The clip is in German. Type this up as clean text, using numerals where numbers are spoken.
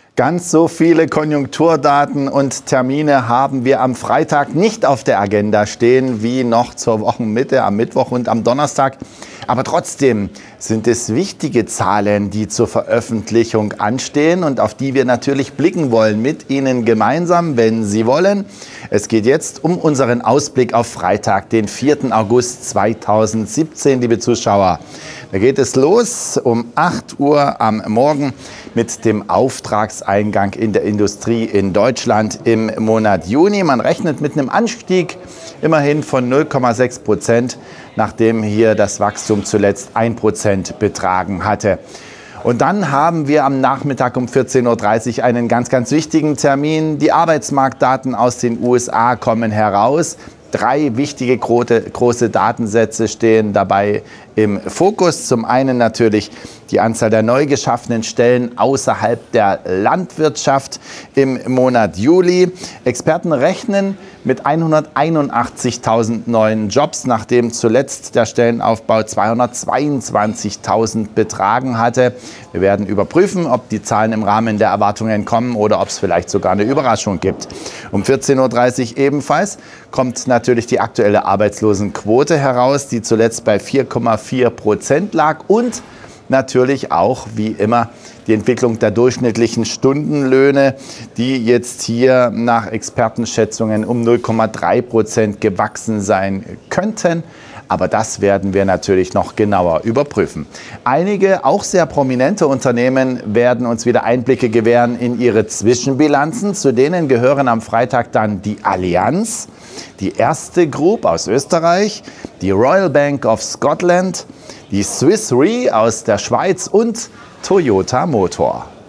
Ganz so viele Konjunkturdaten und Termine haben wir am Freitag nicht auf der Agenda stehen wie noch zur Wochenmitte am Mittwoch und am Donnerstag. Aber trotzdem sind es wichtige Zahlen, die zur Veröffentlichung anstehen und auf die wir natürlich blicken wollen mit Ihnen gemeinsam, wenn Sie wollen. Es geht jetzt um unseren Ausblick auf Freitag, den 4. August 2017, liebe Zuschauer. Da geht es los um 8 Uhr am Morgen mit dem Auftragseingang in der Industrie in Deutschland im Monat Juni. Man rechnet mit einem Anstieg immerhin von 0,6%, nachdem hier das Wachstum zuletzt 1% betragen hatte. Und dann haben wir am Nachmittag um 14:30 Uhr einen ganz wichtigen Termin. Die Arbeitsmarktdaten aus den USA kommen heraus. 3 wichtige große Datensätze stehen dabei im Fokus. Zum einen natürlich die Anzahl der neu geschaffenen Stellen außerhalb der Landwirtschaft im Monat Juli. Experten rechnen mit 181.000 neuen Jobs, nachdem zuletzt der Stellenaufbau 222.000 betragen hatte. Wir werden überprüfen, ob die Zahlen im Rahmen der Erwartungen kommen oder ob es vielleicht sogar eine Überraschung gibt. Um 14:30 Uhr ebenfalls kommt natürlich die aktuelle Arbeitslosenquote heraus, die zuletzt bei 4,4% lag, und natürlich auch, wie immer, die Entwicklung der durchschnittlichen Stundenlöhne, die jetzt hier nach Expertenschätzungen um 0,3% gewachsen sein könnten. Aber das werden wir natürlich noch genauer überprüfen. Einige, auch sehr prominente Unternehmen werden uns wieder Einblicke gewähren in ihre Zwischenbilanzen. Zu denen gehören am Freitag dann die Allianz, die Erste Group aus Österreich, die Royal Bank of Scotland, die Swiss Re aus der Schweiz und Toyota Motor.